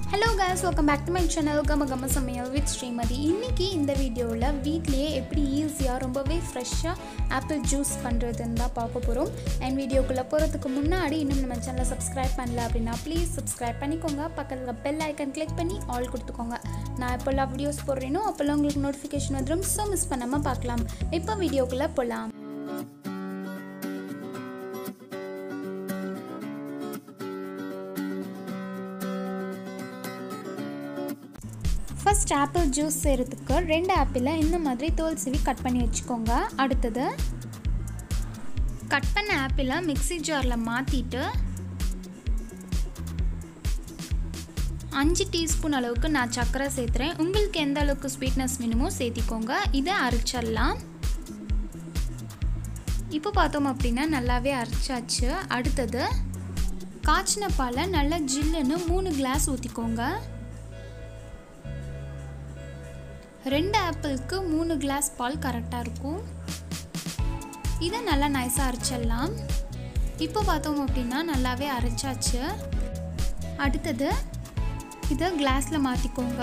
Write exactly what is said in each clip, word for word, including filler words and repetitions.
Hello guys, welcome back to my channel Gama Gama Samayal with Srimadhi. இன்னைக்கு இந்த வீடியோல வீட்லயே எப்படி ஈஸியா ரொம்பவே ஃப்ரெஷ்ஷா ஆப்பிள் ஜூஸ் பண்றதுன்னு தான் பார்க்க போறோம். and வீடியோக்குள்ள போறதுக்கு முன்னாடி இன்னும் நம்ம சேனலை subscribe பண்ணல அப்படினா please subscribe பண்ணிக்கோங்க. பக்கத்துல bell icon click பண்ணி all கொடுத்துக்கோங்க. நான் எப்போலாம் வீடியோஸ் போடுறேனோ அப்போலாம் உங்களுக்கு நோட்டிஃபிகேஷன் வந்துரும். சோ மிஸ் பண்ணாம பார்க்கலாம். இப்போ வீடியோக்குள்ள போலாம். First apple juice செய்யிறதுக்கு ரெண்டு ஆப்பிளை இந்த மாதிரி தோல் சீவி கட் பண்ணி வச்சுக்கோங்க. அடுத்து கட் பண்ண ஆப்பிளை மிக்ஸி ஜார்ல மாத்திட்டு அஞ்சு டீஸ்பூன் அளவுக்கு நான் சக்கரை சேர்த்துறேன். உங்களுக்கு எந்த அளவுக்கு ஸ்வீட்னஸ் வேணுமோ சேர்த்திக்கோங்க. இதை அரைச்சிடலாம். இப்போ பார்த்தோம் அப்படின்னா நல்லாவே அரைச்சாச்சு. அடுத்தது காய்ச்சின பாலை நல்லா ஜில்லுன்னு மூணு கிளாஸ் ஊற்றிக்கோங்க. ரெண்டு ஆப்பிளுக்கு மூணு கிளாஸ் பால் கரெக்டாக இருக்கும். இதை நல்லா நைஸாக அரைச்சிடலாம். இப்போ பார்த்தோம் அப்படின்னா நல்லாவே அரைச்சாச்சு. அடுத்தது இதை கிளாஸில் மாற்றிக்கோங்க.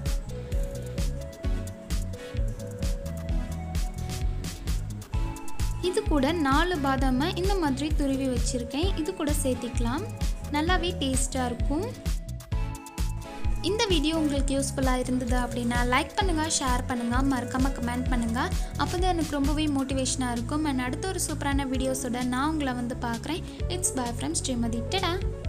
இது கூட நாலு பாதாமை இந்த மாதிரி துருவி வச்சுருக்கேன். இது கூட சேர்த்திக்கலாம். நல்லாவே டேஸ்ட்டாக இருக்கும். இந்த வீடியோ உங்களுக்கு யூஸ்ஃபுல்லாக இருந்தது அப்படின்னா லைக் பண்ணுங்கள், ஷேர் பண்ணுங்கள், மறக்காமல் கமெண்ட் பண்ணுங்கள். அப்போ தான் எனக்கு ரொம்பவே மோட்டிவேஷனாக இருக்கும். அண்ட் அடுத்த ஒரு சூப்பரான வீடியோஸோட நான் உங்களை வந்து பார்க்குறேன். It's bye from Srimathi. டடா.